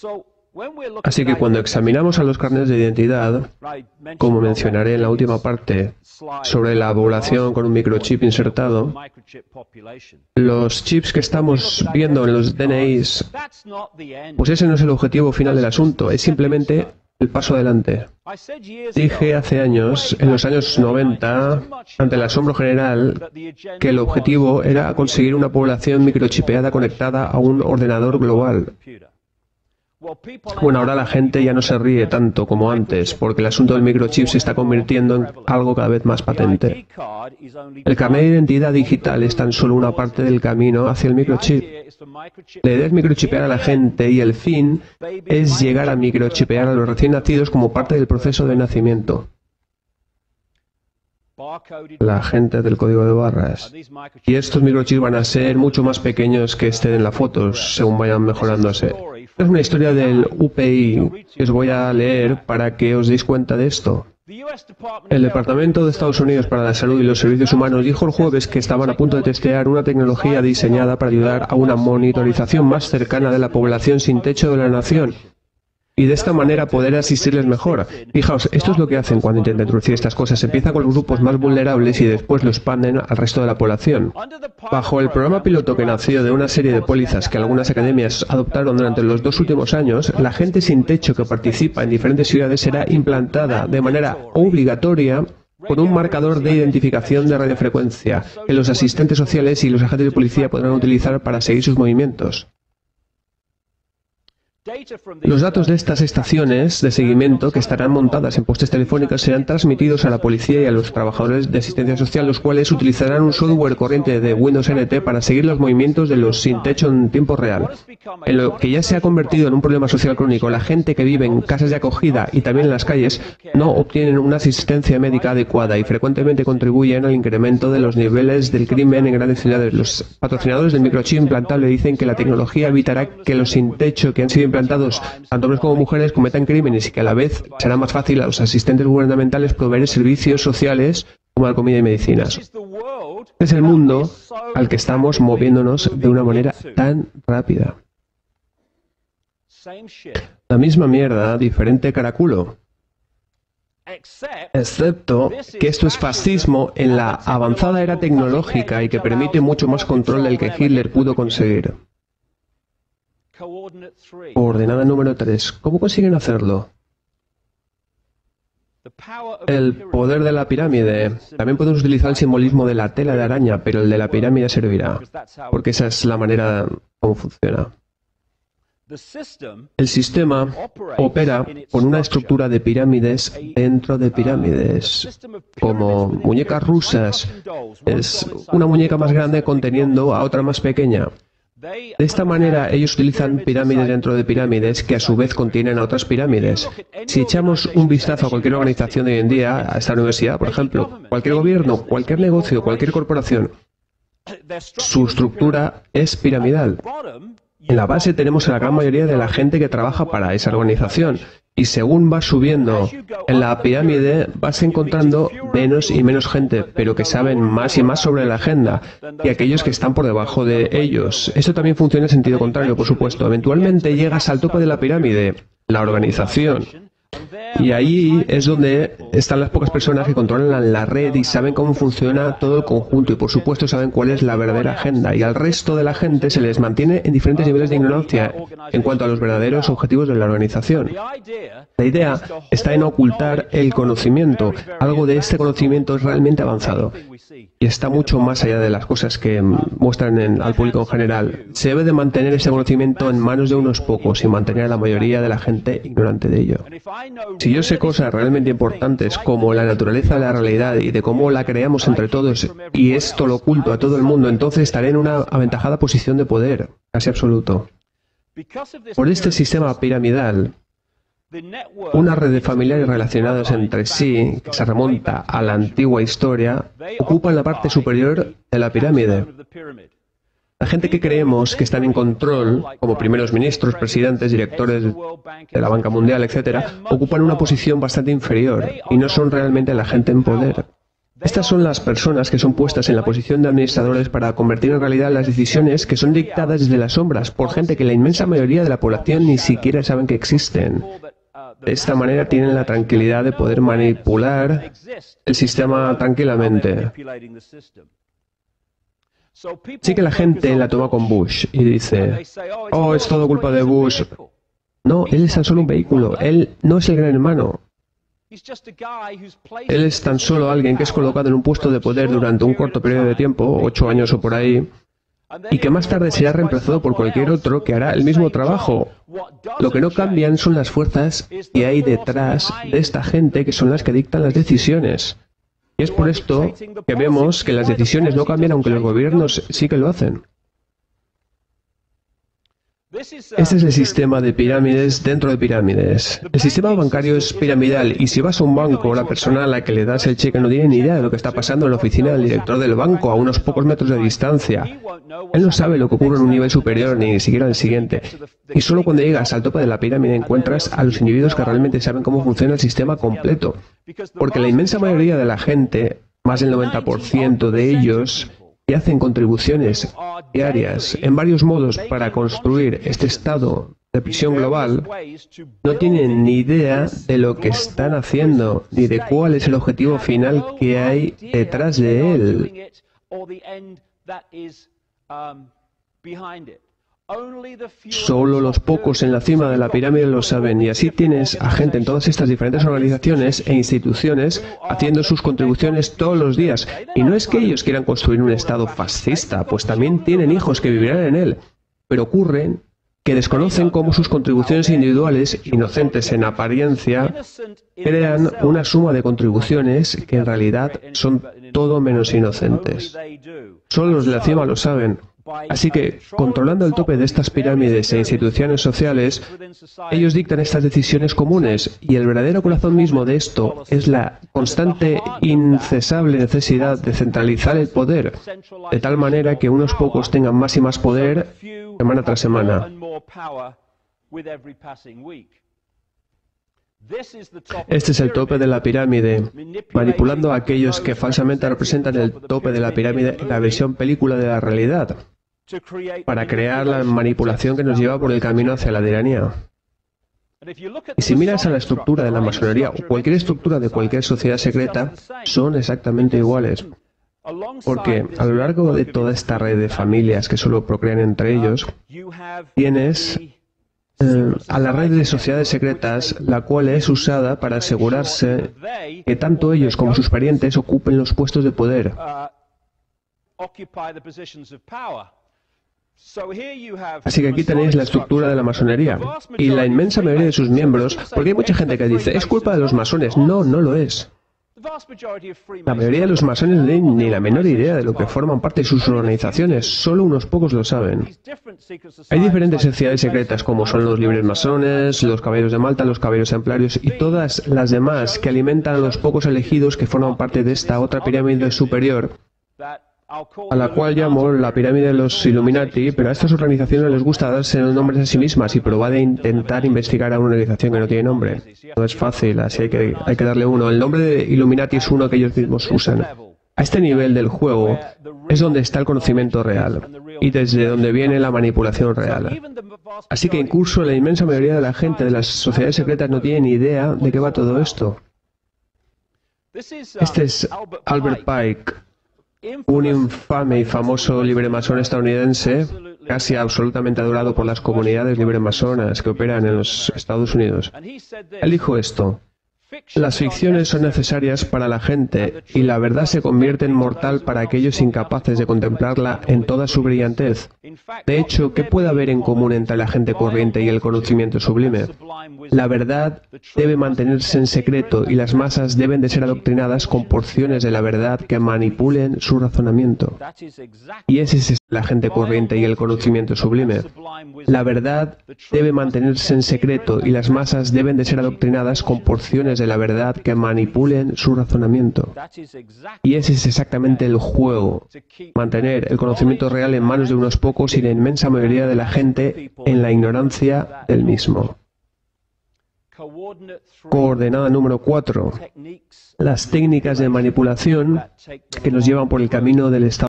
Así que cuando examinamos a los carnets de identidad, como mencionaré en la última parte sobre la población con un microchip insertado, los chips que estamos viendo en los DNIs, pues ese no es el objetivo final del asunto, es simplemente el paso adelante. Dije hace años, en los años 90, ante el asombro general, que el objetivo era conseguir una población microchipeada conectada a un ordenador global. Bueno, ahora la gente ya no se ríe tanto como antes, porque el asunto del microchip se está convirtiendo en algo cada vez más patente. El carnet de identidad digital es tan solo una parte del camino hacia el microchip. La idea es microchipear a la gente y el fin es llegar a microchipear a los recién nacidos como parte del proceso de nacimiento. La gente del código de barras. Y estos microchips van a ser mucho más pequeños que este en la foto, según vayan mejorándose. Es una historia del UPI que os voy a leer para que os deis cuenta de esto. El Departamento de Estados Unidos para la Salud y los Servicios Humanos dijo el jueves que estaban a punto de testear una tecnología diseñada para ayudar a una monitorización más cercana de la población sin techo de la nación. Y de esta manera poder asistirles mejor. Fijaos, esto es lo que hacen cuando intentan introducir estas cosas. Se empieza con los grupos más vulnerables y después lo expanden al resto de la población. Bajo el programa piloto que nació de una serie de pólizas que algunas academias adoptaron durante los 2 últimos años, la gente sin techo que participa en diferentes ciudades será implantada de manera obligatoria con un marcador de identificación de radiofrecuencia que los asistentes sociales y los agentes de policía podrán utilizar para seguir sus movimientos. Los datos de estas estaciones de seguimiento, que estarán montadas en postes telefónicos, serán transmitidos a la policía y a los trabajadores de asistencia social, los cuales utilizarán un software corriente de Windows NT para seguir los movimientos de los sin techo en tiempo real. En lo que ya se ha convertido en un problema social crónico, la gente que vive en casas de acogida y también en las calles no obtienen una asistencia médica adecuada y frecuentemente contribuyen al incremento de los niveles del crimen en grandes ciudades. Los patrocinadores del microchip implantable dicen que la tecnología evitará que los sin techo que han sido implantados, tanto hombres como mujeres, cometan crímenes y que a la vez será más fácil a los asistentes gubernamentales proveer servicios sociales como la comida y medicinas. Es el mundo al que estamos moviéndonos de una manera tan rápida. La misma mierda, diferente caraculo. Excepto que esto es fascismo en la avanzada era tecnológica y que permite mucho más control del que Hitler pudo conseguir. Coordenada número 3. ¿Cómo consiguen hacerlo? El poder de la pirámide. También podemos utilizar el simbolismo de la tela de araña, pero el de la pirámide servirá, porque esa es la manera como funciona. El sistema opera con una estructura de pirámides dentro de pirámides, como muñecas rusas. Es una muñeca más grande conteniendo a otra más pequeña. De esta manera, ellos utilizan pirámides dentro de pirámides que a su vez contienen a otras pirámides. Si echamos un vistazo a cualquier organización de hoy en día, a esta universidad, por ejemplo, cualquier gobierno, cualquier negocio, cualquier corporación, su estructura es piramidal. En la base tenemos a la gran mayoría de la gente que trabaja para esa organización. Y según vas subiendo en la pirámide, vas encontrando menos y menos gente, pero que saben más y más sobre la agenda, y aquellos que están por debajo de ellos. Esto también funciona en sentido contrario, por supuesto. Eventualmente llegas al tope de la pirámide, la organización. Y ahí es donde están las pocas personas que controlan la red y saben cómo funciona todo el conjunto y por supuesto saben cuál es la verdadera agenda. Y al resto de la gente se les mantiene en diferentes niveles de ignorancia en cuanto a los verdaderos objetivos de la organización. La idea está en ocultar el conocimiento. Algo de este conocimiento es realmente avanzado y está mucho más allá de las cosas que muestran al público en general. Se debe de mantener ese conocimiento en manos de unos pocos y mantener a la mayoría de la gente ignorante de ello. Si yo sé cosas realmente importantes como la naturaleza de la realidad y de cómo la creamos entre todos y esto lo oculto a todo el mundo, entonces estaré en una aventajada posición de poder, casi absoluto. Por este sistema piramidal, una red de familiares relacionados entre sí, que se remonta a la antigua historia, ocupa la parte superior de la pirámide. La gente que creemos que están en control, como primeros ministros, presidentes, directores de la Banca Mundial, etc., ocupan una posición bastante inferior y no son realmente la gente en poder. Estas son las personas que son puestas en la posición de administradores para convertir en realidad las decisiones que son dictadas desde las sombras por gente que la inmensa mayoría de la población ni siquiera saben que existen. De esta manera tienen la tranquilidad de poder manipular el sistema tranquilamente. Sí que la gente la toma con Bush y dice, oh, es todo culpa de Bush. No, él es tan solo un vehículo, él no es el gran hermano. Él es tan solo alguien que es colocado en un puesto de poder durante un corto periodo de tiempo, 8 años o por ahí, y que más tarde será reemplazado por cualquier otro que hará el mismo trabajo. Lo que no cambian son las fuerzas que hay detrás de esta gente, que son las que dictan las decisiones. Y es por esto que vemos que las decisiones no cambian aunque los gobiernos sí que lo hacen. Este es el sistema de pirámides dentro de pirámides. El sistema bancario es piramidal y si vas a un banco, la persona a la que le das el cheque no tiene ni idea de lo que está pasando en la oficina del director del banco a unos pocos metros de distancia. Él no sabe lo que ocurre en un nivel superior ni siquiera en el siguiente. Y solo cuando llegas al tope de la pirámide encuentras a los individuos que realmente saben cómo funciona el sistema completo. Porque la inmensa mayoría de la gente, más del 90% de ellos, y hacen contribuciones diarias en varios modos para construir este estado de prisión global, no tienen ni idea de lo que están haciendo, ni de cuál es el objetivo final que hay detrás de él. Solo los pocos en la cima de la pirámide lo saben, y así tienes a gente en todas estas diferentes organizaciones e instituciones haciendo sus contribuciones todos los días. Y no es que ellos quieran construir un Estado fascista, pues también tienen hijos que vivirán en él. Pero ocurre que desconocen cómo sus contribuciones individuales, inocentes en apariencia, crean una suma de contribuciones que en realidad son todo menos inocentes. Solo los de la cima lo saben. Así que, controlando el tope de estas pirámides e instituciones sociales, ellos dictan estas decisiones comunes, y el verdadero corazón mismo de esto es la constante, incesable necesidad de centralizar el poder, de tal manera que unos pocos tengan más y más poder semana tras semana. Este es el tope de la pirámide, manipulando a aquellos que falsamente representan el tope de la pirámide en la versión película de la realidad, para crear la manipulación que nos lleva por el camino hacia la tiranía. Y si miras a la estructura de la masonería o cualquier estructura de cualquier sociedad secreta, son exactamente iguales. Porque a lo largo de toda esta red de familias que solo procrean entre ellos, tienes a la red de sociedades secretas, la cual es usada para asegurarse que tanto ellos como sus parientes ocupen los puestos de poder. Así que aquí tenéis la estructura de la masonería y la inmensa mayoría de sus miembros, porque hay mucha gente que dice, es culpa de los masones. No, no lo es. La mayoría de los masones no tienen ni la menor idea de lo que forman parte de sus organizaciones, solo unos pocos lo saben. Hay diferentes sociedades secretas como son los libres masones, los caballeros de Malta, los caballeros templarios y todas las demás que alimentan a los pocos elegidos que forman parte de esta otra pirámide superior, a la cual llamo la pirámide de los Illuminati, pero a estas organizaciones les gusta darse nombres a sí mismas y probar de intentar investigar a una organización que no tiene nombre. No es fácil, así hay que darle uno. El nombre de Illuminati es uno que ellos mismos usan. A este nivel del juego es donde está el conocimiento real y desde donde viene la manipulación real. Así que incluso la inmensa mayoría de la gente de las sociedades secretas no tiene ni idea de qué va todo esto. Este es Albert Pike, un infame y famoso libremasón estadounidense, casi absolutamente adorado por las comunidades libremasonas que operan en los Estados Unidos. Él dijo esto: las ficciones son necesarias para la gente y la verdad se convierte en mortal para aquellos incapaces de contemplarla en toda su brillantez. De hecho, ¿qué puede haber en común entre la gente corriente y el conocimiento sublime? La verdad debe mantenerse en secreto y las masas deben de ser adoctrinadas con porciones de la verdad que manipulen su razonamiento. Y ese es la gente corriente y el conocimiento sublime. La verdad debe mantenerse en secreto y las masas deben de ser adoctrinadas con porciones de la verdad que manipulen su razonamiento. Y ese es exactamente el juego: mantener el conocimiento real en manos de unos pocos y la inmensa mayoría de la gente en la ignorancia del mismo. Coordenada número 4. Las técnicas de manipulación que nos llevan por el camino del estado